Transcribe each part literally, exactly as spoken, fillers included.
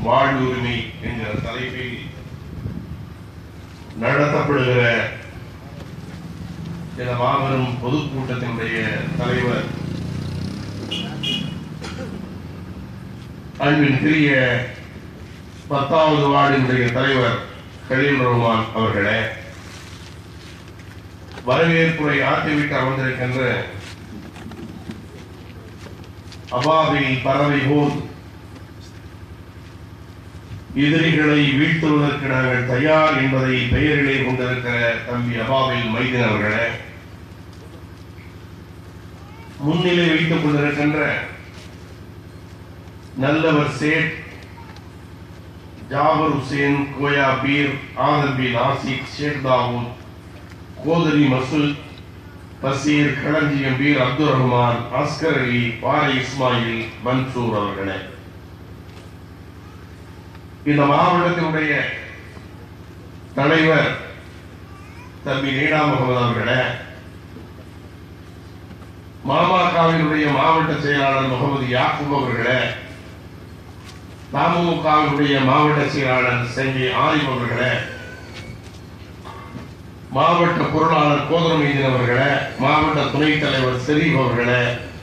வாழ்வுரிமை என்கிற தலைப்பில் நடத்தப்படுகிற இந்த மாபெரும் பொதுக்கூட்டத்தினுடைய தலைவர் அன்பிற்குரிய பத்தாவது வார்டினுடைய தலைவர் கலீல் ரஹ்மான் அவர்களே, வரவேற்புரை ஆற்றிவிட்டு அமர்ந்திருக்கின்ற அபாவில் பறவை போல் எதிரிகளை வீழ்த்துவதற்கு நாங்கள் தயார் என்பதை பெயரிலே கொண்டிருக்கிற தம்பி அபாவில் மைதீன் அவர்களே, முன்னிலை வைத்துக் கொண்டிருக்கின்ற நல்லவர் சேட் ஜாபர் ஹுசேன், கோயா பீர், ஆதர் பின் ஆசிக், ஷேக் தாவூத், கோதரி மசூத், பசீர், களஞ்சியம் பீர், அப்துல் ரஹ்மான், அஸ்கர் அலி, பாறை இஸ்மாயில், மன்சூர் அவர்களே, இந்த மாவட்டத்தினுடைய தலைவர் தம்பி நீடா முகமது அவர்களே, மாமகவினுடைய மாவட்ட செயலாளர் முகமது யாக்கூப் அவர்களே, தமுகவினுடைய மாவட்ட செயலாளர் செஞ்சி ஆரிப் அவர்களே, மாவட்ட பொருளாளர் கோதரமைதீன் அவர்களே, மாவட்ட துணைத் தலைவர் ஷெரீப் அவர்களே,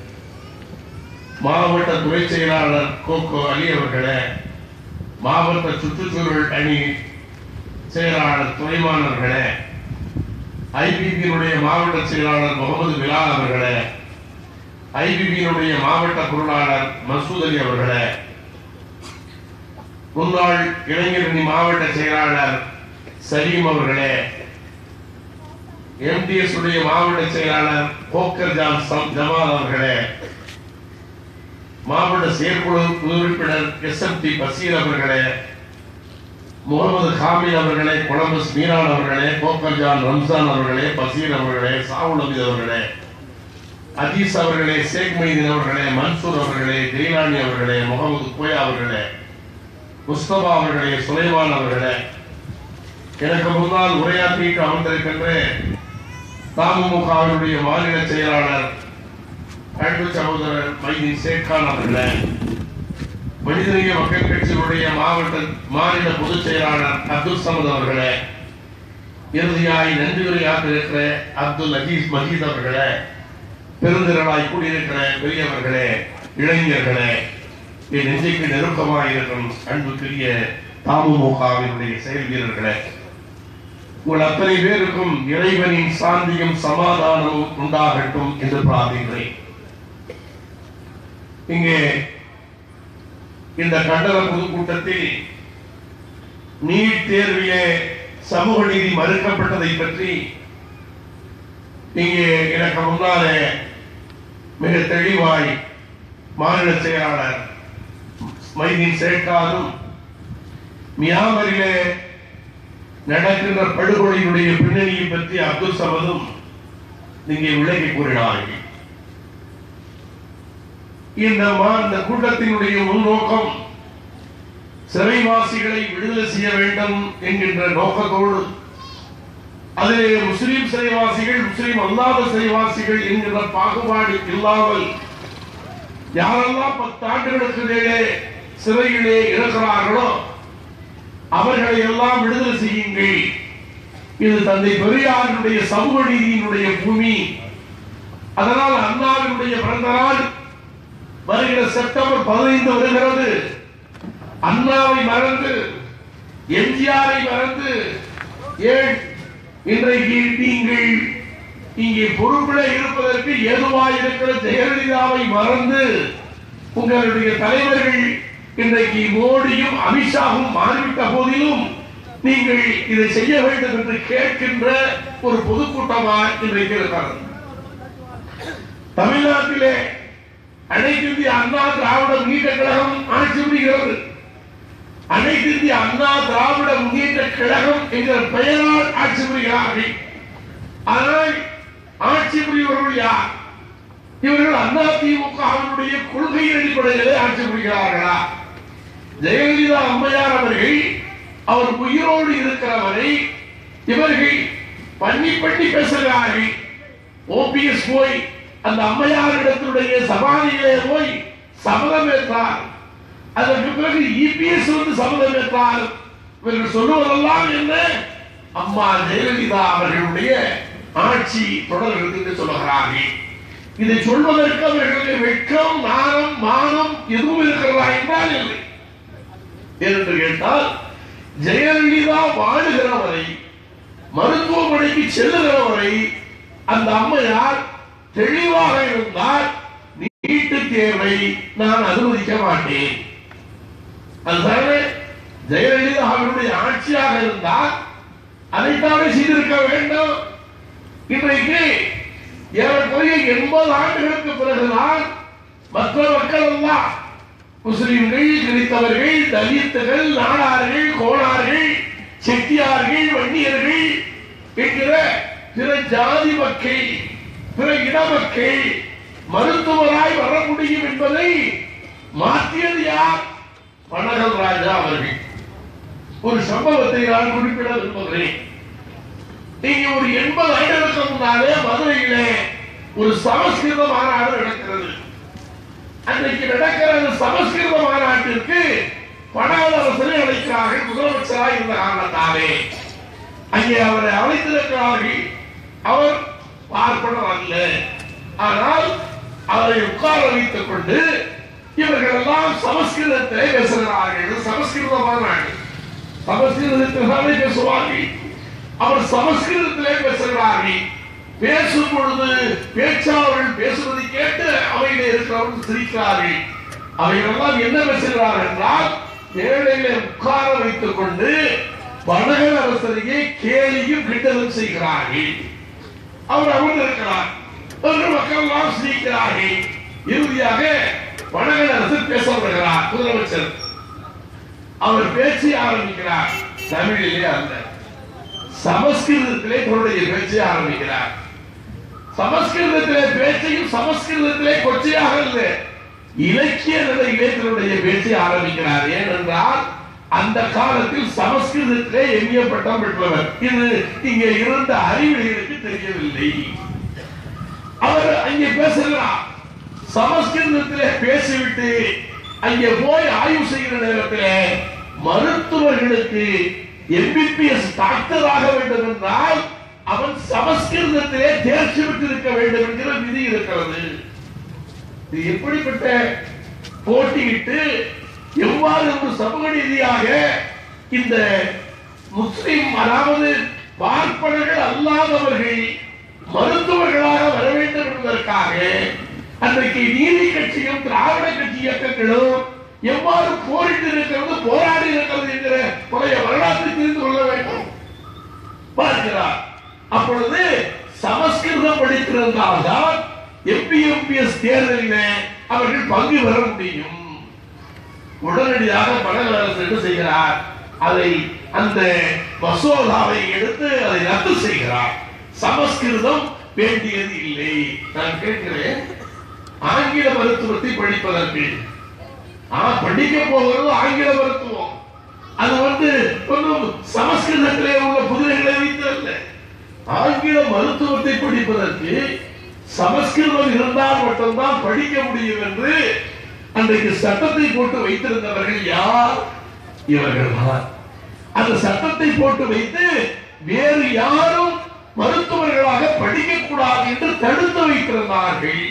மாவட்ட துணை செயலாளர் கோகோ அலி அவர்களே, மாவட்ட சுற்றுச்சூழல் அணி செயலாளர் துணைமான் அவர்களே, ஐபிபியினுடைய மாவட்ட செயலாளர் முகமது பிலால் அவர்களே, ஐபிபியினுடைய மாவட்ட பொருளாளர் மசூத் அலி அவர்களே, முன்னாள் இளைஞரணி மாவட்ட செயலாளர் சலீம் அவர்களே, எம்டிஎஸ் உடைய மாவட்ட செயலாளர் போக்கர் ஜான் ஜமால் அவர்களே, மாவட்ட செயற்குழு உறுப்பினர் எஸ் எம் டி பசீர் அவர்களே, முகமது ஹாமித் அவர்களே, கொலம்பஸ் மீரான் அவர்களே, போக்கர் ஜான் ரம்சான் அவர்களே, பசீர் அவர்களே, சாவுல் அமீத் அவர்களே, அஜீஸ் அவர்களே, ஷேக் மைதீன் அவர்களே, மன்சூர் அவர்களே, ஜெயிலானி அவர்களே, முகமது கோயா அவர்களே, முஸ்தபா அவர்களே, சுலைமான் அவர்களே, எனக்கு முன்னால் உரையாற்றிட்டு அமர்ந்திருக்கின்ற தமுகவினுடைய மாநில செயலாளர் அன்பு சகோதரர் மைதீன் ஷேக்கான் அவர்களே, மனிதநேய மக்கள் கட்சியினுடைய மாவட்ட மாநில பொதுச் செயலாளர் அப்துல் சமத் அவர்களே, இறுதியாய் நன்றி உரையாற்றிருக்கிற அப்துல் அஜீஸ் மஜீத் அவர்களே, பெருந்திரளாய் கூடியிருக்கிற பெரியவர்களே, இளைஞர்களே, என் நெஞ்சுக்கு நெருக்கமாக இருக்கும் அன்புக்குரிய தமுகவினுடைய செயல் வீரர்களே, உங்கள் அத்தனை பேருக்கும் இறைவனின் சாந்தியும் சமாதானமும் உண்டாகட்டும் என்று பிரார்த்திக்கிறேன். இங்கே இந்த கண்டன பொதுக்கூட்டத்தில் நீட் தேர்விலே சமூக நீதி மறுக்கப்பட்டதை பற்றி இங்கே எனக்கு முன்னாலே மிக தெளிவாய் மாநில செயலாளர் மைதீன் ஷேக்கானும் மியான்மரிலே நடக்கின்ற படுகொலையுடைய பின்னணியை பற்றி அப்துல் சமதும் இங்கே விளக்கி கூறினார்கள். இந்த கூட்டத்தினுடைய முன்னோக்கம் சிறைவாசிகளை விடுதலை செய்ய வேண்டும் என்கின்ற நோக்கத்தோடு, அதிலே முஸ்லிம் சிறைவாசிகள், முஸ்லிம் அல்லாத சிறைவாசிகள் என்கிற பாகுபாடு இல்லாமல் யாரெல்லாம் பத்து ஆண்டுகளுக்கு மேலே சிறையிலே இருக்கிறார்களோ அவர்களை எல்லாம் விடுதலை செய்யுங்கள். இது தந்தை பெரியாரினுடைய சமூக நீதியினுடைய பூமி. அதனால் அண்ணாவினுடைய பிறந்த நாள் வருகிற செப்டம்பர் பதினைந்து வருகிறது. அண்ணாவை மறந்து, எம்ஜிஆரை மறந்து, ஏன் இன்றைக்கு நீங்கள் இங்கே பொறுப்பிலே இருப்பதற்கு ஏதுவாய் இருக்கிற ஜெயலலிதாவை மறந்து உங்களுடைய தலைவர்கள் இன்றைக்கு மோடியும் அமித்ஷாவும் மாறிவிட்ட போதிலும் நீங்கள் இதை செய்ய வேண்டும் என்று கேட்கின்ற ஒரு பொதுக்கூட்டமாக இன்றைக்கு இருக்கிறது. தமிழ்நாட்டிலே அனைத்து இந்திய அண்ணா திராவிட முன்னேற்ற கழகம் ஆட்சி புரிகிறது. அனைத்து இந்திய அண்ணா திராவிட முன்னேற்ற கழகம் என்கிற பெயரால் ஆட்சி புரிகிறார்கள். ஆனால் ஆட்சி புரிபவர்கள் யார்? இவர்கள் அண்ணா திமுகவினுடைய கொள்கையின் அடிப்படையிலே ஆட்சி புரிகிறார்களா? ஜெயலலிதா அம்மையார் அவர்கள் அவர் உயிரோடு இருக்கிறவரை இவர்கள் பண்ணி பண்ணி பேசுகிறார்கள். ஓபிஎஸ் போய் அந்த அம்மையார் இடத்தினுடைய சபாதியிலே போய் சபதம் ஏற்றார். அதற்கு பிறகு இபிஎஸ் வந்து சம்மதம் ஏற்றார். இவர்கள் சொல்லுவதெல்லாம் என்ன? அம்மா ஜெயலலிதா அவர்களுடைய ஆட்சி தொடர்கிறது என்று சொல்லுகிறார்கள். இதை சொல்வதற்கு அவர்களுடைய வெட்கம், நாணம், மானம் எதுவும் இருக்கிறதா என்றால் இல்லை. என்று கேட்டால் ஜெயலலிதா வாழுகிற வரை, மருத்துவமனைக்கு செல்லுகிற வரை அந்த அம்மையார் தெளிவாக இருந்தால் நீட்டு தேர்வை நான் அனுமதிக்க மாட்டேன். அதுதானே ஜெயலலிதா அவருடைய ஆட்சியாக இருந்தால் அதைத்தானே செய்திருக்க வேண்டும். இன்றைக்கு ஏறக்குறைய எண்பது ஆண்டுகளுக்கு பிறகுதான் மற்ற மக்கள் எல்லாம், முஸ்லிம்கள், கிறிஸ்தவர்கள், தலித்துகள், நாடார்கள், கோணார்கள், செட்டியார்கள், வன்னியர்கள் என்கிற பிற ஜாதி மக்கள், பிற இன மக்கள் மருத்துவராய் வர முடியும் என்பதை மாற்றியது யார்? பனகல் ராஜா அவர்கள். ஒரு சம்பவத்தை நான் குறிப்பிட விரும்புகிறேன். நீங்க ஒரு எண்பது ஆண்டுகளுக்கு முன்னாலே மதுரையிலே ஒரு சமஸ்கிருத மாநாடு நடக்கிறது. அன்றைக்கு நடக்கிற சமஸ்கிருத மாநாட்டிற்கு பனகல் அரசரை அழைக்கிறார்கள். முதலமைச்சராக இருந்த காரணத்தாலே அங்கே அவரை அழைத்திருக்கிறார்கள். அவர் பார்ப்பனர் அல்ல. ஆனால் அவரை உட்கார வைத்துக் கொண்டு இவர்கள் எல்லாம் சமஸ்கிருதத்திலே பேசுகிறார்கள். சமஸ்கிருத மாநாடு, சமஸ்கிருதத்தில் பேசுவார்கள். அவர் சமஸ்கிருதத்திலே பேசுகிறார்கள். பேசும் பொழுது பேச்சாளர்கள் பேசுவதை கேட்டு அவையிலே இருக்கிறவர்கள் சிரிக்கிறார்கள். அவைகளெல்லாம் என்ன பேசுகிறார்கள் என்றால், மேடையிலே உட்கார வைத்துக் கொண்டு பனகல் அரசரையே கேலியும் கிண்டலும் செய்கிறார்கள். அவர் அமர்ந்திருக்கிறார். மக்கள் எல்லாம் சிரிக்கிறார்கள். இறுதியாக பனகல் அரசர் பேச வருகிறார். முதலமைச்சர் அவர் பேச்சை ஆரம்பிக்கிறார். தமிழிலே அல்ல, சமஸ்கிருதத்திலே தன்னுடைய பேச்சை ஆரம்பிக்கிறார். சமஸ்கிருதத்திலே பேச்சையும் சமஸ்கிருதத்திலே கொச்சையாக இல்லை, இலக்கிய நிலையிலே தன்னுடைய பேச்சை ஆரம்பிக்கிறார். ஏனென்றால் அந்த காலத்தில் சமஸ்கிருதத்திலே எண்ணிய பட்டம் பெற்றவர். இது இங்கே இருந்த அறிவியலுக்கு தெரியவில்லை. அவர் அங்கே பேசுகிறார். சமஸ்கிருதத்திலே பேசிவிட்டு அங்கே போய் ஆய்வு செய்கிற நேரத்தில் மருத்துவர்களுக்கு எம்பிபிஎஸ் டாக்டர் ஆக வேண்டும் என்றால் அவன் சமஸ்கிருதத்திலே தேர்ச்சி பெற்றிருக்க வேண்டும் என்கிற விதி இருக்கிறது. இது எப்படிப்பட்ட போட்டியிட்டு எவ்வாறு ஒரு சமூக ரீதியாக இந்த முஸ்லிம், அதாவது பார்ப்பனர்கள் அல்லாதவர்கள் மருத்துவர்களாக வர வேண்டும் என்பதற்காக அன்றைக்கு நீதி கட்சியும் திராவிட கட்சி இயக்கங்களும் எவ்வாறு போரிட்டு இருக்கிறது, போராடி இருக்கிறது என்கிற பழைய வரலாற்றை தெரிந்து கொள்ள வேண்டும் பார்க்கிறார். அப்பொழுது சமஸ்கிருதம் படித்திருந்தால்தான் எம்பிஎம்பிஎஸ் தேர்தலில் அவர்கள் பங்கு பெற முடியும். உடனடியாக பனகல் அரசு என்ன செய்கிறார்? அதை அந்த மசோதாவை எடுத்து அதை ரத்து செய்கிறார். சமஸ்கிருதம் வேண்டியது இல்லை. நான் கேட்கிறேன், ஆங்கில மருத்துவத்தை படிப்பதற்கு படிக்க போகிறது ஆங்கில மருத்துவம். அது வந்து ஒன்றும் சமஸ்கிருதத்திலே உள்ள புதினங்களை வைத்தல்ல. ஆங்கில மருத்துவத்தை படிப்பதற்கு சமஸ்கிருதம் இருந்தால் மட்டும்தான் படிக்க முடியும் என்று அன்றைக்கு சட்டத்தை போட்டு வைத்திருந்தவர்கள் யார்? இவர்கள் தான். அந்த சட்டத்தை போட்டு வைத்து வேறு யாரும் மருத்துவர்களாக படிக்க கூடாது என்று தடுத்து வைத்திருந்தார்கள்.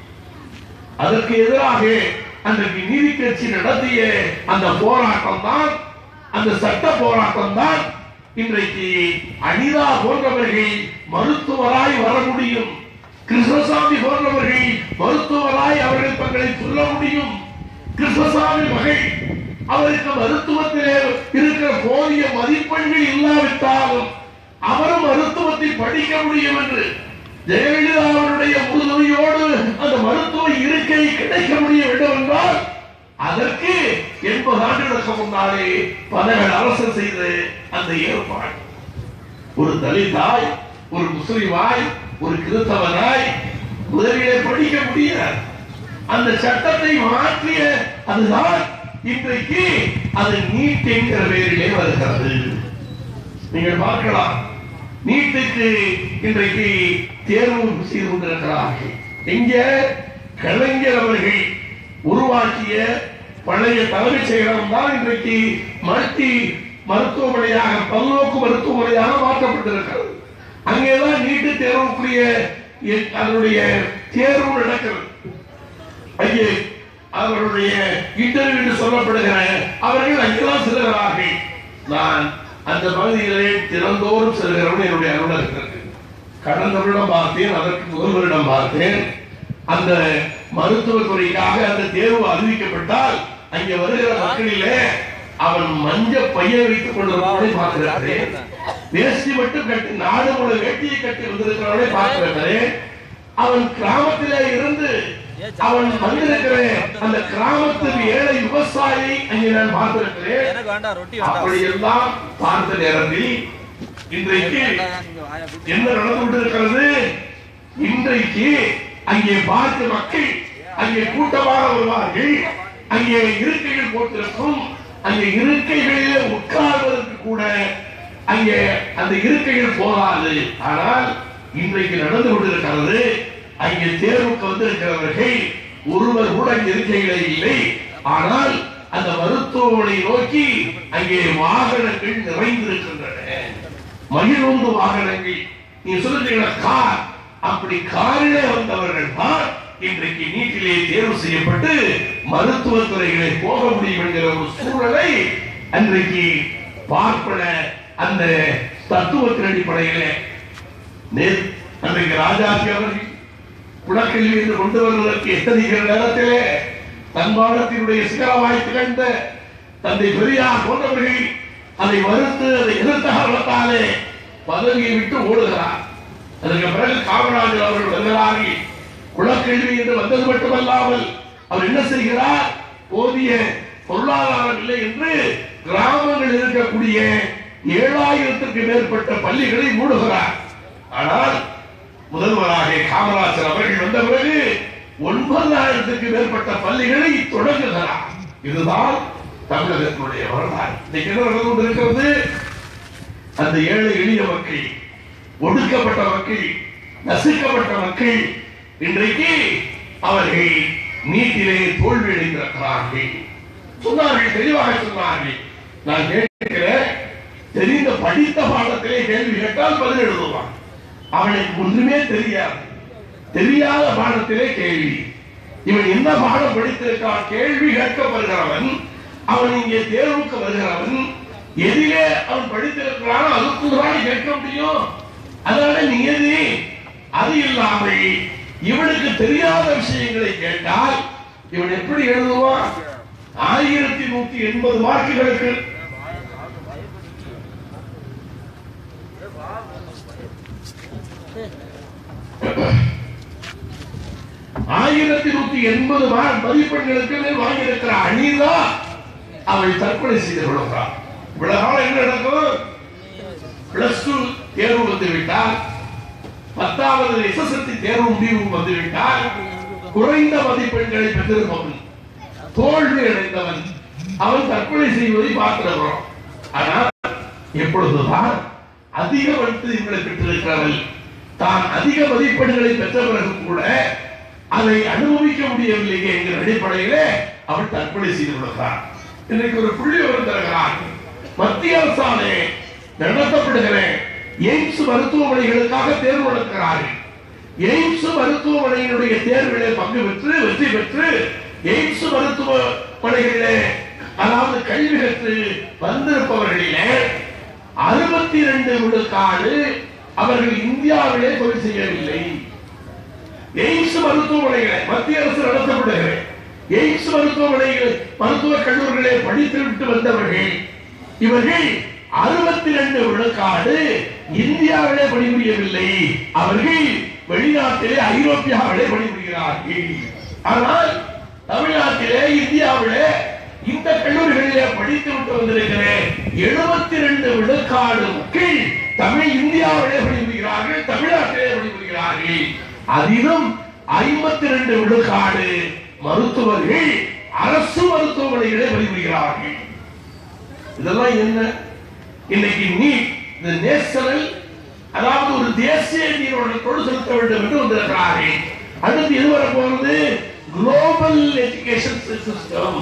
அதற்கு எதிராக அன்றைக்கு நீதி கட்சி நடத்திய அந்த போராட்டம் தான், அந்த சட்ட போராட்டம் தான் இன்றைக்கு அனிதா போன்றவர்கள் மருத்துவராய் வர முடியும், கிருஷ்ணசாமி போன்றவர்கள் மருத்துவராய் அவர்கள் தங்களை சொல்ல முடியும். கிருஷ்ணசாமி மகள் அவருக்கு மருத்துவத்திலே இருக்கிற போதிய மதிப்பெண்கள் இல்லாவிட்டாலும் அவரும் மருத்துவத்தை படிக்க முடியும் என்று ஜெயலலிதா அவருடைய உறுதியோடு அந்த மருத்துவ இருக்கை கிடைக்க முடிய வேண்டும் என்றால் அதற்கு எண்பது ஆண்டுகளுக்கு முன்னாலே பனகல் அரசு செய்த அந்த ஏற்பாடு. ஒரு தலிதாய், ஒரு முஸ்லிமாய், ஒரு கிறிஸ்தவனாய் முதலிலே படிக்க முடியாது. அந்த சட்டத்தை மாற்றிய அதுதான் இன்றைக்கு அது நீட் என்கிற பெயரிலே வருகிறது. நீங்கள் பார்க்கலாம், நீட்டுக்கு இன்றைக்கு தேர்வு செய்து கொண்டிருக்கிறார்கள். எங்கே? கலைஞர் அவர்கள் உருவாக்கிய பழைய தலைமைச் செயலகம் தான் இன்றைக்கு மல்டி மருத்துவமனையாக பல்நோக்கு மருத்துவமனையாக மாற்றப்பட்டிருக்கிறது. அங்கேதான் நீட்டு தேர்வுக்குரிய அதனுடைய தேர்வு நடக்கிறது. அங்கே அவர்களுடைய இன்டர்வியூ என்று சொல்லப்படுகிற அவர்கள் அங்கெல்லாம் செல்கிறார்கள். நான் அந்த பகுதிகளை திறந்தோறும் செல்கிறவன் என்னுடைய அலுவலகத்திற்கு கடந்த வருடம் பார்த்தேன், அதற்கு முதல் வருடம் பார்த்தேன். அந்த மருத்துவத்துறைக்காக அந்த தேர்வு அறிவிக்கப்பட்டால் அங்கே வருகிற மக்களிலே அவன் மஞ்ச பையை வைத்துக் கொண்டிருப்பவனை பார்க்கிறேன். வேஷ்டி மட்டும் கட்டி நாடு முழு வேட்டியை கட்டி வந்திருக்கிறவனை பார்க்கிறேன். அவன் கிராமத்திலே இருந்து அவன் வந்திருக்கிற அந்த கிராமத்தில் ஏழை விவசாயி அங்கே நான் பார்த்திருக்கிறேன். அப்படியெல்லாம் பார்த்த நேரத்தில் இன்றைக்கு என்ன நடந்து கொண்டிருக்கிறது? இன்றைக்கு அங்கே பார்த்த மக்கள் அங்கே கூட்டமாக வருவார்கள். அங்கே இருக்கைகள் போட்டிருக்கும். அங்கே இருக்கைகளிலே உட்கார்வதற்கு கூட அங்கே அந்த இருக்கைகள் போதாது. ஆனால் இன்றைக்கு நடந்து கொண்டிருக்கிறது, அங்கே தேர்வுக்கு வந்திருக்கிறவர்கள் ஒருவர் கூட இருக்கைகளே இல்லை. ஆனால் அந்த மருத்துவமனை நோக்கி அங்கே வாகனங்கள் நிறைந்திருக்கின்றன. மகிழ்வுந்து வாகனங்கள். நீங்க சொல்லுறீங்களா கார், அப்படி காரிலே வந்தவர்கள் தான் இன்றைக்கு நீட்டிலே தேர்வு செய்யப்பட்டு மருத்துவத்துறைகளை போக முடியும் என்கிற ஒரு சூழலை அன்றைக்கு பார்ப்பன அந்த தத்துவத்தின் அடிப்படையிலே அன்றைக்கு ராஜாஜி அவர்கள் குலக்கல்வி என்று கொண்டு வருவதற்கு எத்தனை நேரத்திலே தன்மானத்தினுடைய சிகரமாய் திகழ்ந்த தந்தை பெரியார் போன்றவர்கள் அதை மறுத்து அதை எதிர்த்த காரணத்தாலே பதவியை விட்டு ஓடுகிறார். அதற்கு பிறகு காமராஜர் அவர்கள் வருகிறார்கள். குலக்கல்வி என்று வந்தது மட்டுமல்லாமல் அவர் என்ன செய்கிறார்? போதிய பொருளாதாரம் இல்லை என்று கிராமங்கள் இருக்கக்கூடிய ஏழாயிரத்திற்கு மேற்பட்ட பள்ளிகளை மூடுகிறார். ஆனால் முதல்வராக காமராஜர் அவர்கள் வந்த பிறகு ஒன்பதாயிரத்துக்கு மேற்பட்ட பள்ளிகளை தொடங்குகிறார். இதுதான் தமிழகத்தினுடைய வரலாறு. இன்னைக்கு என்ன நடந்து கொண்டிருக்கிறது? அந்த ஏழை எளிய மக்கள், ஒடுக்கப்பட்ட மக்கள், நசுக்கப்பட்ட மக்கள் இன்றைக்கு அவர்கள் நீட்டிலே தோல்வி அடைந்திருக்கிறார்கள். சொன்னார்கள், தெளிவாக சொன்னார்கள். நான் கேட்கிறேன், தெரிந்த படித்த பாடத்திலே கேள்வி கேட்டால் பதில் எழுதுவான். அவனுக்கு ஒன்றுமே தெரியாது. தெரியாத பாடத்திலே கேள்வி. இவன் என்ன பாடம் படித்திருக்கான்? கேள்வி கேட்கப்படுகிறவன், அவன் இங்கே தேர்வுக்கு வருகிறவன், எதிலே அவன் படித்திருக்கிறான் அதுக்குதான் கேட்க முடியும். அதனால நியதி. அது இல்லாமல் இவனுக்கு தெரியாத விஷயங்களை கேட்டால் இவன் எப்படி எழுதுவான்? ஆயிரத்தி நூத்தி எண்பது மார்க்குகளுக்கு ஆயிரத்தி நூத்தி எண்பது மதிப்பெண்களுக்கு வாங்கியிருக்கிற அனிதா அவள் தற்கொலை செய்து கொள்கிறார். இவ்வளவு நாள் என்ன நடக்கும்? பிளஸ் டூ தேர்வு வந்துவிட்டால், பத்தாவது எஸ்எஸ்எல்சி தேர்வு முடிவு வந்துவிட்டால், குறைந்த மதிப்பெண்களை பெற்றிருப்பவன், தோல்வி அடைந்தவன், அவன் தற்கொலை செய்வதை பார்க்கிறோம். ஆனால் எப்பொழுதுதான் அதிக மதிப்பெண்களை பெற்றிருக்கிறவள் தான் அதிக மதிப்பெண்களை பெற்ற பிறகு கூட அதை அனுபவிக்க முடியவில்லையே என்கிற அடிப்படையிலே அவள் தற்கொலை செய்து கொள்கிறார். இன்றைக்கு ஒரு புள்ளி விவரம் தருகிறார். மத்திய அரசாலே நடத்தப்படுகிற எய்ம்ஸ் மருத்துவமனைகளுக்காக தேர்வு நடத்துகிறார்கள். எய்ம்ஸ் மருத்துவமனையினுடைய தேர்விலே பங்கு பெற்று வெற்றி பெற்று எய்ம்ஸ் மருத்துவமனைகளிலே அதாவது கல்வி கற்று வந்திருப்பவர்களிலே அறுபத்தி இரண்டு விழுக்காடு அவர்கள் இந்தியாவிலே தொழில் செய்யவில்லை. எய்ம்ஸ் மருத்துவமனைகளை மத்திய அரசு நடத்தப்படுகிற எய்ம்ஸ் மருத்துவமனைகள் மருத்துவ கல்லூரிகளை படித்து விட்டு வந்தவர்கள் இவர்கள் அறுபத்தி இரண்டு விழுக்காடு இந்தியாவிலே பணிபுரியவில்லை. அவர்கள் வெளிநாட்டிலே ஐரோப்பியாவிலே பணிபுரிகிறார்கள். ஆனால் தமிழ்நாட்டிலே இந்தியாவிலே இந்த கல்லூரிகளிலே படித்து விட்டு வந்திருக்கிற எழுபத்தி இரண்டு விழுக்காடு மக்கள் தமிழ் இந்தியாவிலே பணிபுரிகிறார்கள், தமிழ்நாட்டிலே பணிபுரிகிறார்கள். அதிலும் ஐம்பத்தி இரண்டு விழுக்காடு மருத்துவர்கள் அரசு மருத்துவமனைகளே பணிபுரிகிறார்கள். இதெல்லாம் என்ன? இன்னைக்கு நீட் நேஷனல் அதாவது ஒரு தேசிய நீரோட்டத்தோடு செலுத்த வேண்டும் என்று வந்திருக்கிறார்கள். அடுத்து எது வர போகிறது? Global education system.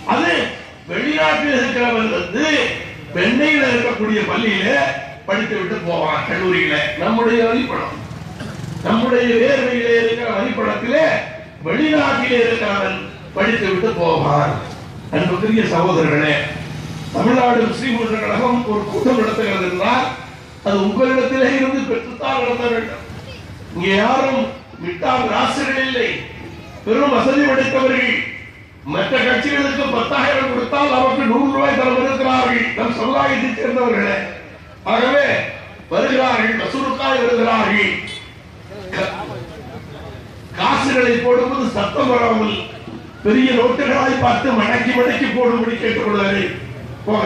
அது வெளிநாட்டில் இருக்கிறவன் வந்து சென்னையில் இருக்கக்கூடிய பள்ளியில படித்து விட்டு போவான் கல்லூரியில. நம்முடைய வழிபடம், நம்முடைய வேர்வையிலே இருக்கிற வழிபடத்திலே வெளிநாட்டிலே இருக்கிறவன் படித்து விட்டு போவான். அன்புக்குரிய சகோதரர்களே, தமிழ்நாடு முஸ்லிம் முன்னேற்ற கழகம் ஒரு கூட்டம் நடத்துகிறது என்றால் அது உங்களிடத்திலே இருந்து பெற்றுத்தான் நடத்த வேண்டும். இங்கே யாரும் மிட்டால் ராசிகள் இல்லை, பெரும் வசதி படைத்தவர்கள். மற்ற கட்சிகளுக்கு பத்தாயிரம் கொடுத்தால் நமக்கு நூறு ரூபாய் தர இருக்கிறார்கள் நம் சமுதாயத்தை சேர்ந்தவர்களே. ஆகவே வருகிறார்கள், வசூலுக்காய் வருகிறார்கள். காசுகளை போடும்போது சத்தம் வராமல் பெரிய நோட்டுகளாய் பார்த்து மடக்கி மடக்கி போடும்படி கேட்டுக்கொள்வார்கள். போக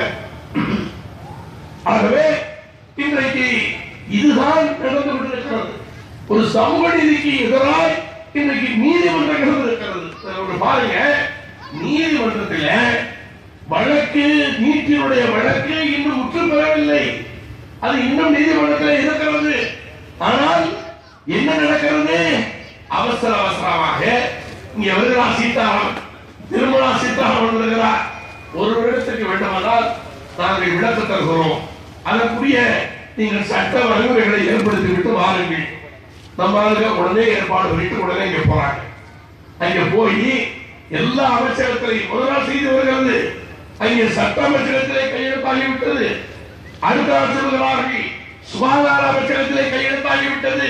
ஆகவே இன்றைக்கு இதுதான் நடந்து கொண்டிருக்கிறது. ஒரு சமூக நீதிக்கு எதிராக இன்றைக்கு நீதிமன்றங்கள் இருக்கிறது. பாருங்க, நீதிமன்றத்தில் வழக்கு, நீட்டினுடைய வழக்கு இன்னும் முற்று பெறவில்லை. அது இன்னும் நீதிமன்றத்தில் இருக்கிறது. ஆனால் என்ன நடக்கிறது? அவசர அவசரமாக இங்கே வருகிறார் சீதாராமன், நிர்மலா சீதாராமன் வருகிறார். ஒரு இடத்துக்கு வேண்டுமானால் நாங்கள் விளக்க தருகிறோம், அதற்குரிய நீங்கள் சட்ட வழிமுறைகளை ஏற்படுத்தி விட்டு வாருங்கள். நம்ம உடனே ஏற்பாடு பண்ணிட்டு உடனே இங்க போறாங்க. அங்க போய் எல்லா அமைச்சகத்திலையும் முதல் நாள் செய்து வருகிறது. அங்கே சட்ட அமைச்சகத்திலே கையெழுத்தாகிவிட்டது. அடுத்த நாள் சொல்லுகிறார்கள் சுகாதார அமைச்சகத்திலே கையெழுத்தாகிவிட்டது.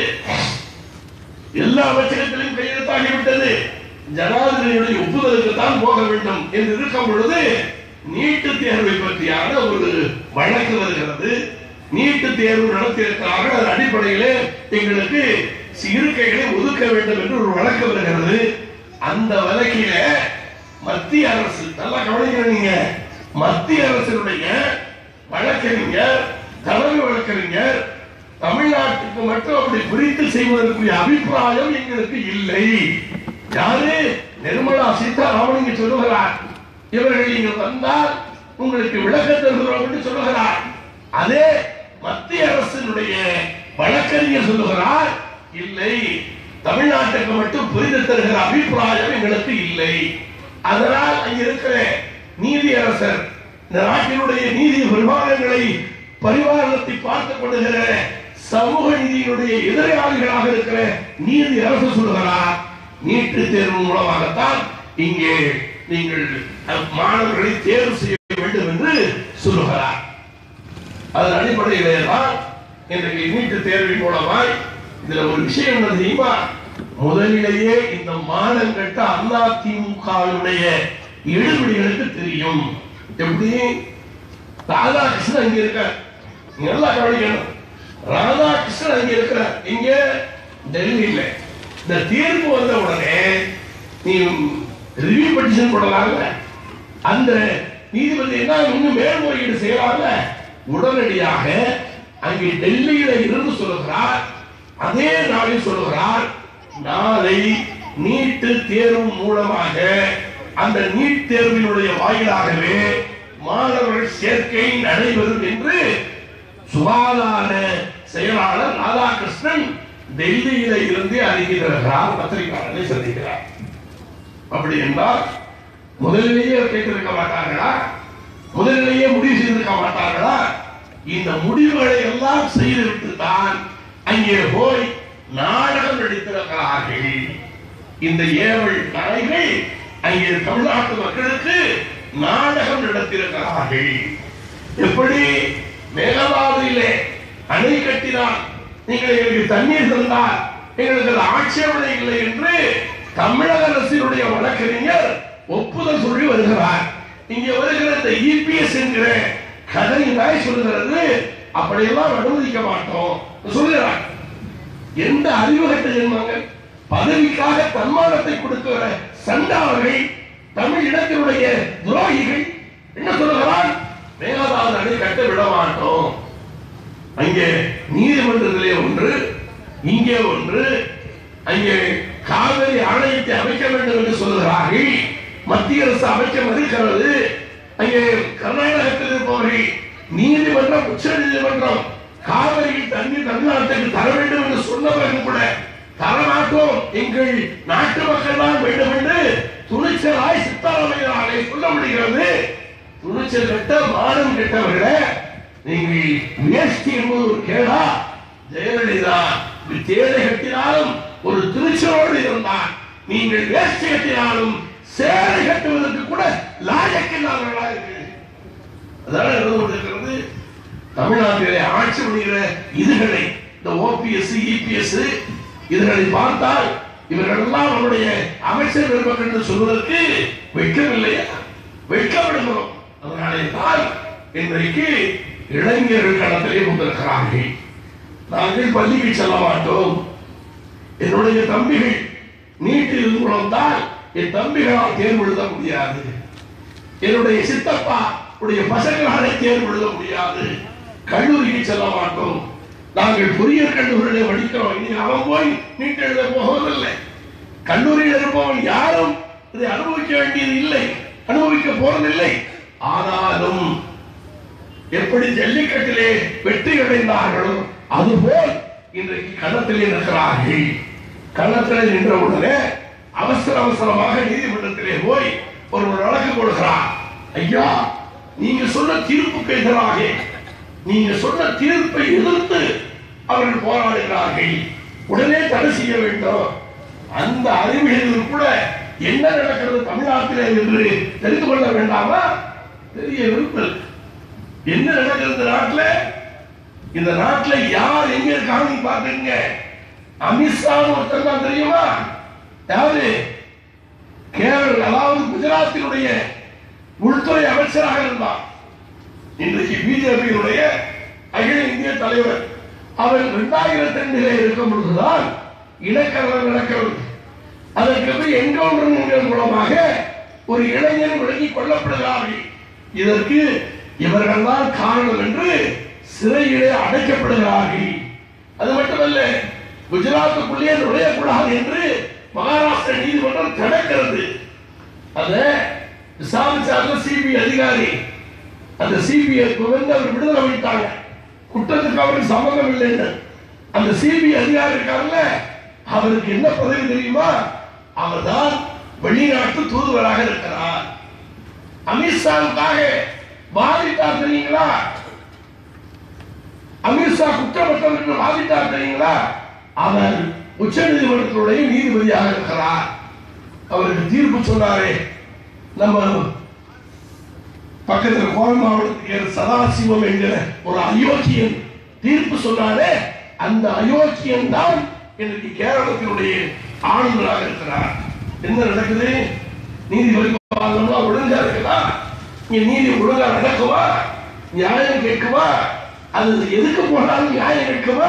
எல்லா அமைச்சகத்திலும் கையெழுத்தாகிவிட்டது. ஜனாதிபதியுடைய ஒப்புதலுக்கு தான் போக வேண்டும் என்று இருக்கும் பொழுது நீட்டு தேர்வை பற்றியான ஒரு வழக்கு வருகிறது. நீட்டு தேர்வு நடத்தியிருக்கிறார்கள், அதன் அடிப்படையிலே எங்களுக்கு இருக்கைகளை ஒதுக்க வேண்டும் என்று ஒரு வழக்கு வருகிறது. அந்த வழக்கில மத்திய அரசு, நல்லா கவனிக்கிறீங்க, மத்திய அரசினுடைய வழக்கறிஞர், தலைமை வழக்கறிஞர் தமிழ்நாட்டுக்கு மட்டும் அப்படி பிரித்து செய்வதற்குரிய அபிப்பிராயம் எங்களுக்கு இல்லை. யாரு? நிர்மலா சீதாராமன் இங்கு சொல்லுகிறார், இவர்கள் இங்கு வந்தால் உங்களுக்கு விளக்க தருகிறோம் என்று சொல்லுகிறார். அதே மத்திய அரசினுடைய வழக்கறிஞர் சொல்லுகிறார், இல்லை, தமிழ்நாட்டுக்கு மட்டும் புரிந்து தருகிற அபிப்பிராயம் எங்களுக்கு இல்லை. அதனால் அங்க இருக்கிற நீதி அரசர், இந்த நாட்டினுடைய நீதி பரிமாணங்களை பரிமாணத்தை பார்த்துக் கொள்ளுகிற சமூக நீதியினுடைய எதிராளிகளாக இருக்கிற நீதி அரசு சொல்லுகிறார், நீட்டு தேர்வு மூலமாகத்தான் இங்கே நீங்கள் மாணவர்களை தேர்வு செய்ய வேண்டும் என்று சொல்லுகிறார். அதன் அடிப்படையிலே தான் இன்றைக்கு நீட்டு தேர்வின் மூலமாய் இதுல ஒரு விஷயம் என்ன தெரியுமா? முதலிலேயே இந்த மானங்கட்ட அதிமுகவுடைய எடுபடிகளுக்கு தெரியும். எப்படி? ராதாகிருஷ்ணன் அங்க இருக்க, நல்லா கவனிக்கணும், ராதாகிருஷ்ணன் அங்க இருக்கிற, இங்க டெல்லியில இந்த தீர்ப்பு வந்த உடனே நீ ரிவ்யூ பெட்டிஷன் போடலாம்ல, அந்த நீதிபதி என்ன இன்னும் மேல்முறையீடு செய்யலாம்ல, உடனடியாக அங்கே டெல்லியில இருந்து சொல்லுகிறார், அதே நாளில் சொல்லுகிறார், நாளை நீட்டு தேர்வு மூலமாக அந்த நீட் தேர்வினுடைய வாயிலாகவே மாணவர்கள் சேர்க்கை நடைபெறும் என்று சுகாதார செயலாளர் ராதாகிருஷ்ணன் டெல்லியில இருந்து அறிக்கை தருகிறார், பத்திரிகையாளரை சந்திக்கிறார். அப்படி என்றால் முதலிலேயே கேட்டிருக்க மாட்டார்களா? முதலிலேயே முடிவு செய்திருக்க மாட்டார்களா? இந்த முடிவுகளை எல்லாம் செய்துவிட்டு தான் அங்கே போய் நாடகம் நடித்திருக்கிறார்கள். இந்த ஏவல் நாய்கள் அங்கே தமிழ்நாட்டு மக்களுக்கு நாடகம் நடத்தியிருக்கிறார்கள். எப்படி? மேகதாதுவிலே அணை கட்டினால் நீங்கள் எங்களுக்கு தண்ணீர் தந்தால் எங்களுக்கு ஆட்சேபனை இல்லை என்று தமிழக அரசினுடைய வழக்கறிஞர் ஒப்புதல் சொல்லி வருகிறார். இங்கே வருகிற இந்த இபிஎஸ் என்கிற கதை நாய் சொல்லுகிறது, அப்படியெல்லாம் அனுமதிக்க மாட்டோம் சொல்லுகிறார். எந்த அறிவுகட்ட ஜென்மங்கள், பதவிக்காக தன்மானத்தை கொடுக்கிற சண்டாளர்கள், தமிழ் இடத்தினுடைய துரோகிகள் என்ன சொல்லுகிறார்? மேகதாது அணை கட்ட விட மாட்டோம். அங்கே நீதிமன்றத்திலே ஒன்று, இங்கே ஒன்று, அங்கே காவிரி ஆணையத்தை அமைக்க வேண்டும் என்று சொல்லுகிறார்கள். மத்திய அரசு அமைக்க மறுக்கிறது. அங்கே கர்நாடகத்தில் இருப்பவர்கள் நீதிமன்றம், உச்ச நீதிமன்றம் காவிரியில் தண்ணீர் தமிழ்நாட்டுக்கு தர வேண்டும் என்று சொன்னவர்கள் கூட தரமாட்டோம், எங்கள் நாட்டு மக்கள் தான் வேண்டும் என்று துணிச்சலாய் சித்தாராமன் உள்ளமையினாலே சொல்ல முடிகிறது, துணிச்சல் கெட்ட மானம் கெட்டவர்களே, நீங்கள் வேஷ்டி என்பது ஒரு கேடா? ஜெயலலிதா தேரை கட்டினாலும் ஒரு திருச்சலோடு இருந்தார். நீங்கள் வேஷ்டி கட்டினாலும் சேரை கட்டுவதற்கு கூட லாயக்கில்லாதவர்களாக இருக்கிறது. அதான் நடந்து கொண்டிருக்கிறது. தமிழ்நாட்டிலே ஆட்சி புரிகிற இதுகளை, இந்த ஓபிஎஸ் இபிஎஸ் இதுகளை பார்த்தால் இவர்கள் எல்லாம் நம்முடைய அமைச்சர் பெருமக்கள் என்று சொல்வதற்கு வெட்கமில்லையா? வெட்கப்படுகிறோம். அதனாலே தான் இன்றைக்கு இளைஞர்கள் களத்திலே வந்திருக்கிறார்கள். நாங்கள் பள்ளிக்கு செல்ல மாட்டோம், என்னுடைய தம்பிகள் நீட்டில் இருந்து கொண்டால் என் தம்பிகளால் தேர்வு எழுத முடியாது, என்னுடைய சித்தப்பா உடைய பசங்களாலே தேர்வு எழுத முடியாது, கல்லூரிக்கு செல்ல மாட்டோம், நாங்கள் பொறியியல் கல்லூரியிலே படிக்கிறோம், இனி அவன் போய் நீட் எழுத போவதில்லை. கல்லூரியில் இருப்பவன் யாரும் இதை அனுபவிக்க வேண்டியது இல்லை, அனுபவிக்க போறதில்லை. ஆனாலும் எப்படி ஜல்லிக்கட்டிலே வெற்றி அடைந்தார்களோ அதுபோல் இன்றைக்கு களத்திலே இருக்கிறார்கள். களத்திலே நின்றவுடனே அவசர அவசரமாக நீதிமன்றத்திலே போய் ஒரு வழக்கு கொடுக்கிறார். ஐயா, நீங்க சொன்ன தீர்ப்புக்கு எதிராக, நீங்க சொன்ன தீர்ப்பை எதிர்த்து அவர்கள் போராடுகிறார்கள், உடனே தடை செய்ய வேண்டும். அந்த அறிவியலில் கூட என்ன நடக்கிறது தமிழ்நாட்டிலே என்று தெரிந்து கொள்ள வேண்டாமா? தெரிய விருப்பம். என்ன நடக்கிறது நாட்டில்? இந்த நாட்டில் யார் எங்க இருக்காங்க பாத்துங்க. அமித்ஷா ஒருத்தர் தான் தெரியுமா? யாரு? கேரள, அதாவது குஜராத்தினுடைய உள்துறை அமைச்சராக இருந்தார். இன்றைக்கு பிஜேபியினுடைய அகில இந்திய தலைவர். அவர் இரண்டாயிரத்தி ரெண்டிலே இருக்கும் பொழுதுதான் இனக்கலவரம் நடக்கிறது. அதற்கு என்கவுண்டர் மூலமாக ஒரு இளைஞன் விலகி கொல்லப்படுகிறார்கள். இதற்கு இவர்கள் தான் காரணம் என்று சிறையிலே அடைக்கப்படுகிறார்கள். அது மட்டுமல்ல, குஜராத்துக்குள்ளே நுழையக்கூடாது என்று மகாராஷ்டிர நீதிமன்றம் தடுக்கிறது. அதை விசாரிச்சாங்க சிபிஐ அதிகாரி. அந்த சிபிஐ வந்து அவர் விடுதலை பண்ணிட்டாங்க, குற்றத்துக்கு அவருக்கு சம்பந்தம் இல்லை. அந்த சிபிஐ அதிகாரி இருக்காங்கல்ல, அவருக்கு என்ன பதவி தெரியுமா? அவர் தான் வெளிநாட்டு தூதுவராக இருக்கிறார். அமித்ஷாவுக்காக வாதிட்டார் தெரியுங்களா? அமித்ஷா குற்றமற்றவர் என்று வாதிட்டார் தெரியுங்களா? அவர் உச்ச நீதிமன்றத்துடைய நீதிபதியாக இருக்கிறார். அவருக்கு தீர்ப்பு சொன்னாரே, நம்ம பக்கத்தில் கோவை மாவட்டத்துக்கு சதாசிவம் என்கிற ஒரு அயோக்கியன் தீர்ப்பு சொன்னாரே, அந்த அயோக்கியன் தான் இன்னைக்கு கேரளத்தினுடைய ஆளுநராக இருக்கிறார். என்ன நடக்குது? நீதி ஒழுங்கா இருக்குதா? இங்க நீதி ஒழுங்கா நடக்குமா? நியாயம் கேட்குமா? அது எதுக்கு போனாலும் நியாயம் கேட்குமா?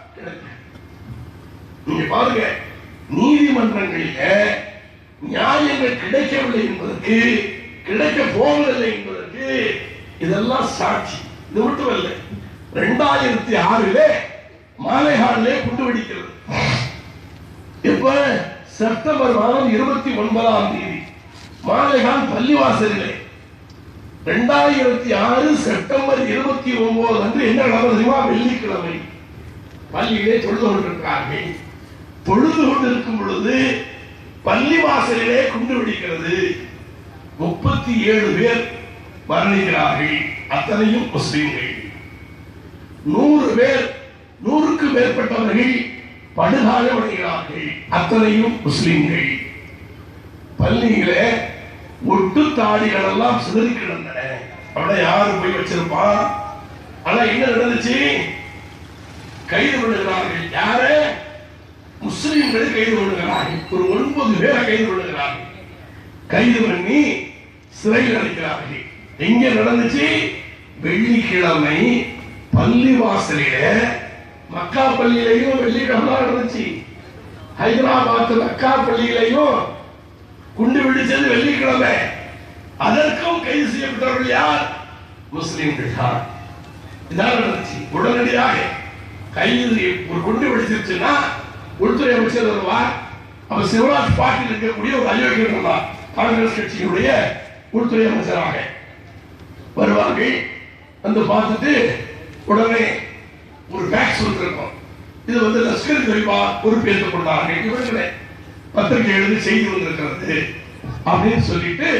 நீங்க பாருங்க, நீதிமன்றங்களில் நியாயங்கள் கிடைக்கவில்லை என்பதற்கு, கிடைக்க போவதில்லை என்பதற்கு இதெல்லாம் சாட்சி. இது மட்டும் இல்லை, இரண்டாயிரத்தி ஆறிலே மாலைகாலிலே குண்டு வெடிக்கிறது. இப்ப செப்டம்பர் மாதம் இருபத்தி ஒன்பதாம் தேதி மாலைகால் பள்ளிவாசலிலே இரண்டாயிரத்தி ஆறு செப்டம்பர் இருபத்தி ஒன்பது அன்று என்ன நடந்ததுமா? வெள்ளிக்கிழமை பள்ளியிலே தொழுது கொண்டிருக்கிறார்கள். தொழுது கொண்டிருக்கும் பொழுது பள்ளிவாசலிலே குண்டு வெடிக்கிறது. முப்பத்தி ஏழு பேர் மரணிக்கிறார்கள், அத்தனையும் முஸ்லிம்கள். நூறு பேர், நூறுக்கு மேற்பட்டவர்கள் படுகாயமடைகிறார்கள், அத்தனையும் முஸ்லிம்கள். பள்ளியிலே ஒட்டு தாடிகள் எல்லாம் சிதறி கிடந்தன. அவளை யாரு போய் வச்சிருப்பா? ஆனா என்ன நடந்துச்சு? கைது பண்ணுகிறார்கள். யாரு? முஸ்லிம்களை கைது பண்ணுகிறார்கள். ஒரு ஒன்பது பேரை கைது பண்ணுகிறார்கள். கைது பண்ணி சிறையில் அடைக்கிறார்கள். எங்க நடந்துச்சு? வெள்ளிக்கிழமை பள்ளி வாசலிலே, மக்கா பள்ளியிலையும் வெள்ளிக்கிழமை நடந்துச்சு. ஹைதராபாத் மக்கா பள்ளியிலையும் குண்டு வெடிச்சது வெள்ளிக்கிழமை. அதற்கும் கைது செய்யப்பட்டவர்கள் யார்? முஸ்லிம்கள் தான். இதான் நடந்துச்சு. உடனடியாக கைது, ஒரு குண்டு வெடிச்சிருச்சுன்னா உள்துறை அமைச்சர் வருவார். அப்ப சிவராஜ் பாட்டில் இருக்கக்கூடிய ஒரு அயோக்கியர் இருந்தார், காங்கிரஸ் கட்சியினுடைய உள்துறை அமைச்சராக வருவார்கள். வந்து பார்த்துட்டு உடனே ஒரு பேக்ஸ் வந்திருக்கும், இது வந்து லஷ்கர் தொய்பா பொறுப்பேற்றுக் கொண்டார்கள், இவர்களே பத்திரிகை எழுதி செய்தி வந்திருக்கிறது அப்படின்னு சொல்லிட்டு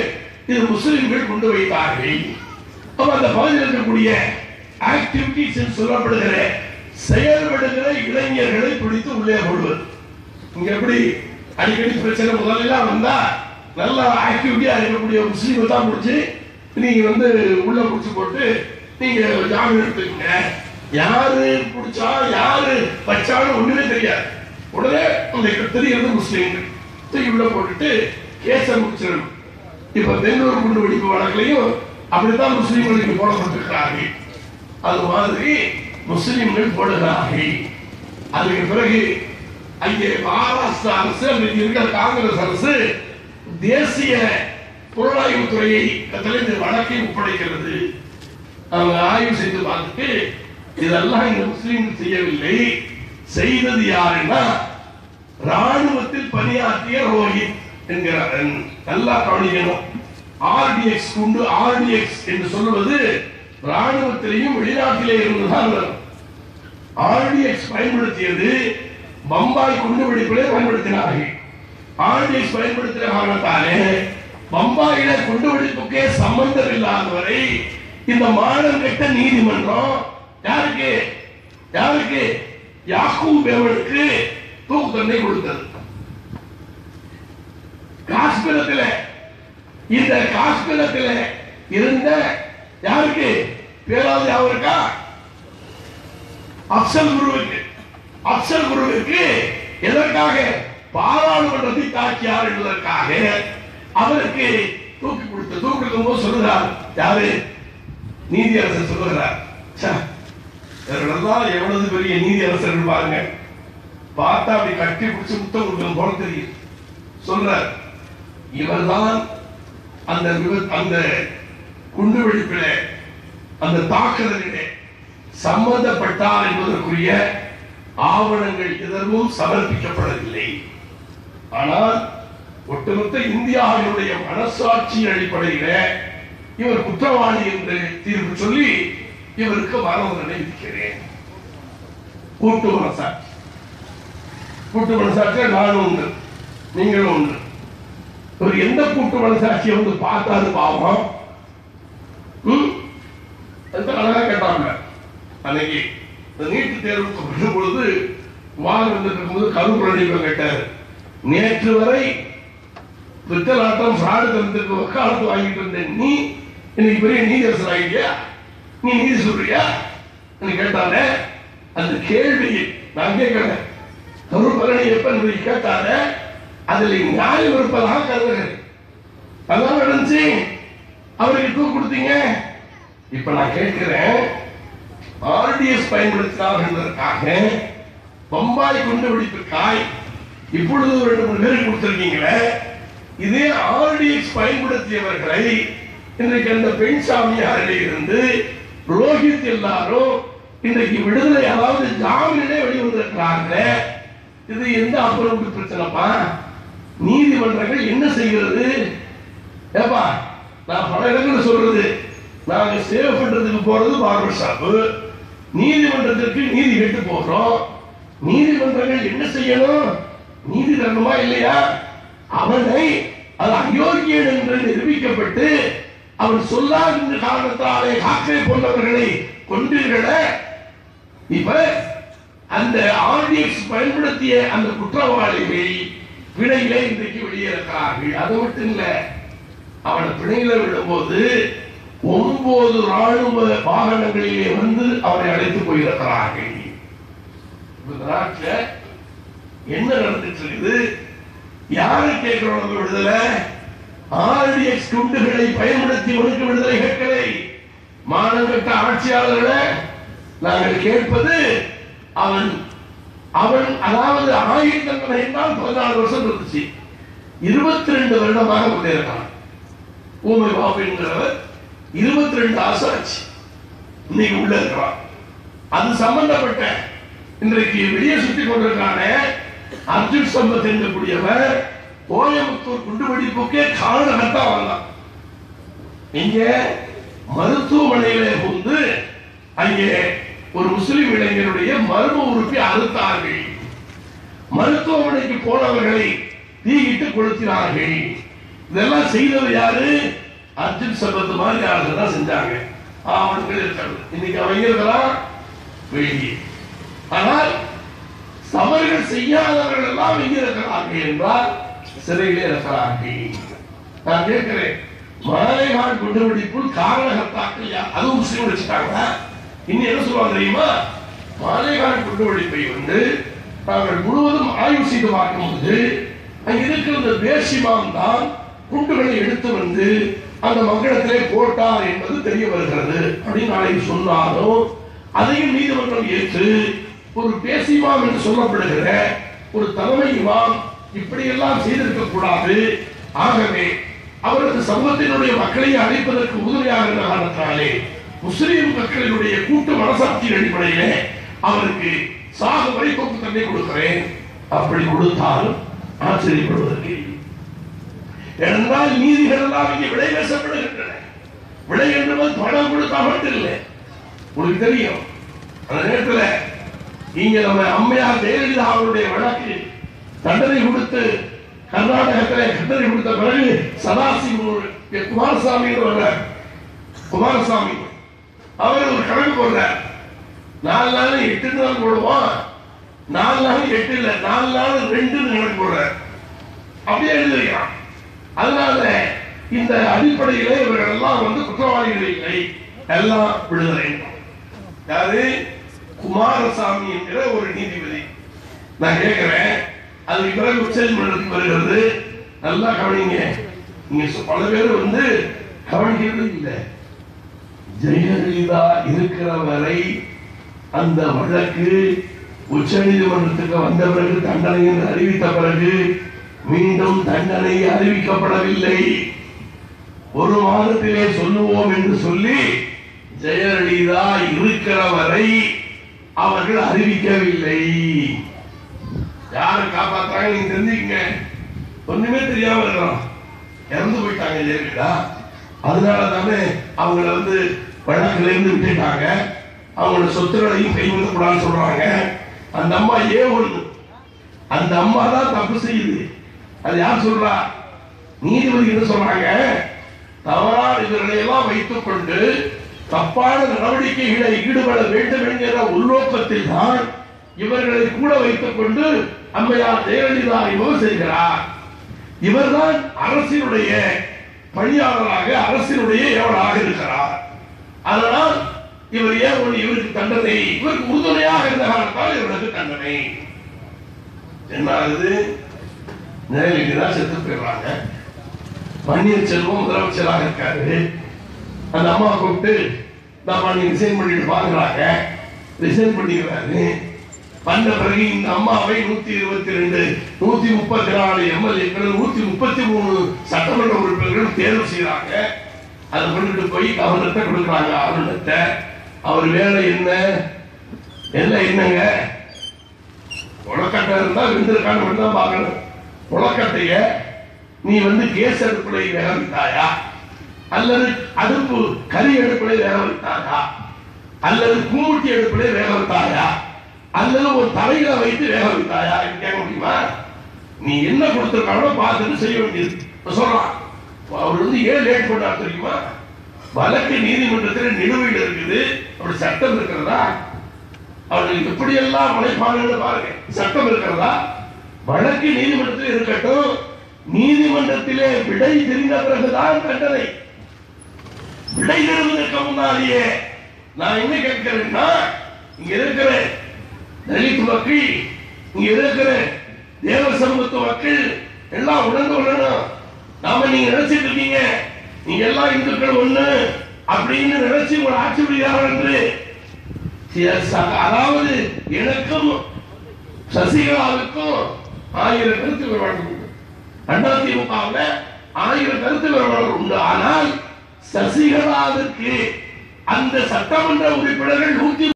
இது முஸ்லிம்கள் கொண்டு வைத்தார்கள். அப்ப அந்த பகுதியில் இருக்கக்கூடிய ஆக்டிவிட்டிஸ் சொல்லப்படுகிற செயல்படுகிற இளைஞர்களை பிடித்து உள்ளே கொள்வது. இங்க எப்படி அடிக்கடி பிரச்சனை முதல்ல வந்தா நல்ல ஆக்டிவிட்டியா இருக்கக்கூடிய முஸ்லீமை தான் பிடிச்சி நீங்க வந்து உள்ள பிடிச்சி போட்டு நீங்க ஜாமீன் எடுத்துக்கங்க. யாரு பிடிச்சா யாரு வச்சாலும் ஒண்ணுமே தெரியாது. உடனே அந்த தெரிகிறது முஸ்லீம்கள் தூக்கி உள்ள போட்டுட்டு கேச முடிச்சிடணும். இப்ப பெங்களூர் குண்டு வெடிப்பு வழக்கிலையும் அப்படித்தான் முஸ்லீம்களுக்கு போடப்பட்டிருக்கிறார்கள். அது மாதிரி முஸ்லிம்கள் போடுகிறார்கள். அதுக்கு பிறகு அங்கே மகாராஷ்டிரா அரசு அன்றைக்கு இருக்கிற காங்கிரஸ் அரசு தேசிய புலனாய்வு துறையை இந்த வழக்கை ஒப்படைக்கிறது. அவங்க ஆய்வு செய்து பார்த்துட்டு இதெல்லாம் இந்த முஸ்லீம்கள் செய்யவில்லை, செய்தது யாருன்னா ராணுவத்தில் பணியாற்றிய ரோஹித் என்கிறார். நல்லா கவனிக்கணும். ஆர்டிஎக்ஸ் குண்டு ஆர்டிஎக்ஸ் என்று சொல்லுவது ராணுவத்திலேயும் வெளிநாட்டிலே இருந்துதான் வரும். ஆர்டிஎக்ஸ் பயன்படுத்தியது பம்பாய் குண்டு வெடிப்பிலே பயன்படுத்தினார்கள். ஆர்டிஎக்ஸ் பயன்படுத்தின காரணத்தாலே பம்பாயில குண்டு வெடிப்புக்கே சம்பந்தம் இல்லாதவரை இந்த மானம் கெட்ட நீதிமன்றம் யாருக்கு யாருக்கு யாக்கூப் பேவனுக்கு தூக்கு தண்டனை கொடுத்தது. காஷ்மீரத்தில் இந்த காஷ்மீரத்தில் இருந்த யாருக்கு பேராது யாருக்கா அப்சல் குருவுக்கு அப்சல் குருவுக்கு எதற்காக பாராளுமன்றத்தை தாக்கியார் என்பதற்காக அவருக்கு தூக்கி கொடுத்து தூக்கி கொடுக்கும் போது சொல்லுகிறார் யாரு நீதியரசர் சொல்லுகிறார், எவ்வளவு பெரிய நீதியரசர் பாருங்க, பார்த்தா அப்படி கட்டி பிடிச்சு முத்தம் கொடுக்கணும் போல தெரியும். சொல்றார் இவர்தான் அந்த அந்த குண்டு வெடிப்பில அந்த தாக்குதலிலே சம்பந்தப்பட்டார் என்பதற்குரிய ஆவணங்கள் எதற்கும் சமர்ப்பிக்கப்படவில்லை. ஆனால் ஒட்டுமொத்த இந்தியாவினுடைய மனசாட்சி அடிப்படையில இவர் குற்றவாளி என்று தீர்ப்பு சொல்லி இவருக்கு மரண தண்டனை விதிக்கிறேன். கூட்டு மனசாட்சி கூட்டு மனசாட்சியா நானும் உண்டு நீங்களும் உண்டு. இவர் எந்த கூட்டு மனசாட்சியை வந்து பார்த்தாரு பாவம். அழகா கேட்டாங்க அன்னைக்கு நீட்டு தேர்வுக்கு வரும் பொழுது வாங்க வந்துட்டு போது கருப்புரணிப்பை கேட்டாரு, நேற்று வரை பித்தலாட்டம் பிராடு தரத்துக்கு வக்காலத்து வாங்கிட்டு இருந்தேன், நீ இன்னைக்கு பெரிய நீதியரசர் ஆகிட்டியா, நீ நீதி சொல்றியா கேட்டாங்க. அந்த கேள்வி நான் கேட்கிறேன், கருப்பரணி எப்ப கேட்டாங்க, அதுல நியாயம் இருப்பதாக கருதுகிறேன். அதான் நடந்துச்சு, அவருக்கு தூக்கு கொடுத்தீங்க. இப்ப நான் கேட்கிறேன், ஆர்டிஎஸ் பயன்படுத்தினார் என்பதற்காக பம்பாய் குண்டு வெடிப்பிற்காய் இப்பொழுது ரெண்டு மூணு பேருக்கு கொடுத்திருக்கீங்களே, இதே ஆர்டிஎஸ் பயன்படுத்தியவர்களை இன்றைக்கு அந்த பெண் சாமியாரில் இருந்து ரோஹித் எல்லாரும் இன்றைக்கு விடுதலை அதாவது ஜாமீனிலே வெளிவந்திருக்கிறாங்க. இது எந்த அப்புறம் பிரச்சனைப்பா? நீதிமன்றங்கள் என்ன செய்கிறது? ஏப்பா நான் பல இடங்கள் சொல்றது, நாங்க சேவ் பண்றதுக்கு போறது பார்பர் ஷாப்பு, நீதிமன்றத்திற்கு நீதி கேட்டு போகிறோம். நீதிமன்றங்கள் என்ன செய்யணும்? நீதி தரணுமா இல்லையா? அவனை அது அயோக்கியன் என்று நிரூபிக்கப்பட்டு அவன் சொல்லாத காரணத்தாலே காக்கை போன்றவர்களை கொன்றீர்கள. இப்ப அந்த ஆர்டிஎக்ஸ் பயன்படுத்திய அந்த குற்றவாளிகள் பிணையிலே இன்றைக்கு வெளியேறார்கள். அது மட்டும் இல்ல, அவனை பிணையில விடும்போது ஒன்பது ராணுவ வாகனங்களிலே வந்து அவரை அழைத்து போயிருக்கிறார்கள். நாட்டில் என்ன நடந்துட்டு இருக்குது? யாரு கேட்கிறோம் விடுதலை? ஆர்டிஎக்ஸ் குண்டுகளை பயன்படுத்தி உனக்கு விடுதலை கேட்கலை. மானங்கட்ட ஆட்சியாளர்களை நாங்கள் கேட்பது அவன் அவன் அதாவது ஆயுள் தண்டனை என்றால் பதினாலு வருஷம் இருந்துச்சு, இருபத்தி ரெண்டு வருடமாக கொண்டிருக்கிறான். ஊமை பாபு என்கிறவர் இருபத்தி ரெண்டு ஆசாச்சு இன்னைக்கு உள்ள இருக்கிறான். அது சம்பந்தப்பட்ட இன்றைக்கு வெளியே சுற்றி கொண்டிருக்கான அர்ஜுன் சம்பத் என்கக்கூடியவர் கோயம்புத்தூர் குண்டுவெடிப்புக்கே காரணகர்த்தா வந்தான். இங்க மருத்துவமனையிலே புகுந்து அங்கே ஒரு முஸ்லிம் இளைஞருடைய மர்ம உறுப்பை அறுத்தார்கள். மருத்துவமனைக்கு போனவர்களை தீயிட்டு கொளுத்தினார்கள். இதெல்லாம் செய்தது யாரு? அர்ஜுன் சம்பத் மாதிரி ஆளுங்க தான் செஞ்சாங்க. ஆவணங்கள் இருக்காது. இன்னைக்கு அவங்க இருக்கலாம் வெளியே. ஆனால் தவறுகள் செய்யாதவர்கள் எல்லாம் எங்க இருக்கிறார்கள் என்றால் சிறையிலே இருக்கிறார்கள். நான் கேட்கிறேன், மாலைகான் குண்டுவெடிப்புள் காரணகர்த்தாக்கள் யார்? அதுவும் முஸ்லீம் வச்சுட்டாங்க. இன்னும் என்ன சொல்லுவாங்க தெரியுமா? மாலைகான் குண்டுவெடிப்பை வந்து நாங்கள் முழுவதும் ஆய்வு செய்து பார்க்கும்போது அங்க இருக்கிற பேசிமான் தான் குண்டுகளை எடுத்து வந்து அந்த மக்களிடத்திலே போட்டார் என்பது தெரிய வருகிறது அப்படின்னு நாளைக்கு சொன்னாலும் அதையும் நீதிமன்றம் ஏற்று ஒரு பேசிமாம் என்று சொல்லப்படுகிற ஒரு தலைமை இமாம் இப்படியெல்லாம் செய்திருக்க கூடாது, ஆகவே அவரது சமூகத்தினுடைய மக்களை அழைப்பதற்கு உதவியாக இருந்த காரணத்தினாலே முஸ்லிம் மக்களினுடைய கூட்டு மனசாட்சியின் அடிப்படையிலே அவருக்கு சாக வரை தோப்பு தண்டனை கொடுக்கிறேன். அப்படி கொடுத்தால் ஆச்சரியப்படுவதற்கு என்றால் நீதிகள் எல்லாம் இங்கே விலை பேசப்படுகின்றன. விலை என்பது பணம் கொடுத்தா மட்டும் இல்லை. உங்களுக்கு தெரியும், அந்த நேரத்தில் இங்க நம்ம அம்மையார் ஜெயலலிதா அவருடைய வழக்கு தண்டனை கொடுத்து கர்நாடகத்தில் தண்டனை கொடுத்த பிறகு சதாசிவம் குமாரசாமி குமாரசாமி அவர் ஒரு கணக்கு போடுறார். நாலு நாள் எட்டு நாள் போடுவோம், நாலு நாள் எட்டு இல்ல நாலு நாள் ரெண்டு கணக்கு போடுறார். அப்படியே எழுதுகிறான். அதனால இந்த அடிப்படையிலே இவர்கள் எல்லாம் வந்து குற்றவாளிகள் இல்லை, எல்லாம் விடுதலை. யாரு? குமாரசாமி என்கிற ஒரு நீதிபதி. நான் கேட்கிறேன், அதுக்கு பிறகு உச்ச நீதிமன்றத்துக்கு வருகிறது. நல்லா கவனிங்க. நீங்க பல பேர் வந்து கவனிக்கிறது இல்லை. ஜெயலலிதா இருக்கிற வரை அந்த வழக்கு உச்ச நீதிமன்றத்துக்கு வந்த பிறகு தண்டனை என்று அறிவித்த பிறகு மீண்டும் தண்டனை அறிவிக்கப்படவில்லை. ஒரு மாதத்திலே சொல்லுவோம் என்று சொல்லி ஜெயலலிதா இருக்கிற வரை அவர்கள் அறிவிக்கவில்லை. யாரை காப்பாற்றாங்க நீங்க தெரிஞ்சுக்கங்க. ஒண்ணுமே தெரியாம இருக்கிறோம், இறந்து போயிட்டாங்க ஜெயலலிதா. அதனால தானே அவங்கள வந்து வழக்குல இருந்து விட்டுட்டாங்க. அவங்களோட சொத்துக்களையும் கைவிட கூடாதுன்னு சொல்றாங்க. அந்த அம்மா ஏ ஒண்ணு, அந்த அம்மா தான் தப்பு செய்யுது. அது யார் சொல்றா? நீதிபதி என்ன சொல்றாங்க? தவறான இவர்களை எல்லாம் வைத்துக் கொண்டு தப்பான நடவடிக்கைகளை ஈடுபட வேண்டும் என்கிற உள்நோக்கத்தில் தான் இவர்களை கூட வைத்துக் கொண்டு அம்மையார் ஜெயலலிதா இவர் செய்கிறார். இவர்தான் அரசினுடைய பணியாளராக அரசினுடைய எவராக இருக்கிறார். அதனால் இவர் ஏன் இவருக்கு தண்டனை, இவருக்கு உறுதுணையாக இருந்த காரணத்தால் இவருக்கு தண்டனை. என்ன ஆகுது? ஜெயலலிதா செத்து போயிடுறாங்க. பன்னீர்செல்வம் முதலமைச்சராக இருக்காரு. அந்த அம்மா கூப்பிட்டு நம்ம நீ ரிசைன் பண்ணிட்டு வாங்குறாங்க. ரிசைன் பண்ணிடுறாரு. வந்த பிறகு இந்த அம்மாவை நூத்தி இருபத்தி ரெண்டு நூத்தி முப்பத்தி நாலு எம்எல்ஏக்கள் நூத்தி முப்பத்தி மூணு சட்டமன்ற உறுப்பினர்கள் தேர்வு செய்யறாங்க. அதை கொண்டுட்டு போய் கவர்னர்கிட்ட கொடுக்குறாங்க. ஆளுநர்கிட்ட அவர் வேலை என்ன என்ன என்னங்க உலக்கட்டை இருந்தா வெந்திருக்கான்னு மட்டும்தான் பார்க்கணும். உலக்கட்டைய நீ வந்து கேஸ் அடுப்புலை வேக வைத்தாயா, அல்லது அடுப்பு கறி அடுப்புலை வேக வைத்தாயா, அல்லது கூமுட்டி அடுப்புலை வேக வைத்தாயா, அல்லது ஒரு தலையில வைத்து வேக வைத்தாயா கேட்க முடியுமா? நீ என்ன கொடுத்திருக்கானோ பார்த்துட்டு செய்ய வேண்டியது சொல்றான். அவர் வந்து ஏன் லேட் பண்ணா தெரியுமா? வழக்கு நீதிமன்றத்தில் நிலுவையில் இருக்குது. அப்படி சட்டம் இருக்கிறதா? அவர்களுக்கு எப்படி எல்லாம் உழைப்பாங்க பாருங்க. சட்டம் இருக்கிறதா? வழக்கு நீதிமன்றத்தில் இருக்கட்டும். நீதிமன்றத்திலே விடை தெரிந்த பிறகுதான் தண்டனை. விடை தெரிவதற்கு முன்னாலேயே நான் என்ன கேட்கிறேன்னா, இங்க இருக்கிற தலித் மக்கள், இங்க இருக்கிற தேவ சமூகத்து மக்கள் எல்லாம் உணர்ந்து கொள்ளணும். நாம நீங்க நினைச்சிட்டு இருக்கீங்க நீங்க எல்லாம் இந்துக்கள் ஒண்ணு அப்படின்னு நினைச்சு உங்களை ஆட்சி புரிகிறார்கள் என்று. அதாவது எனக்கும் சசிகலாவுக்கும் ஆயிரம் கருத்து வேறுபாடு உண்டு. அதிமுகவில் ஆயிரம் கருத்து வேறுபாடு உண்டு. ஆனால் சசிகலாவிற்கு அந்த சட்டமன்ற உறுப்பினர்கள் நூத்தி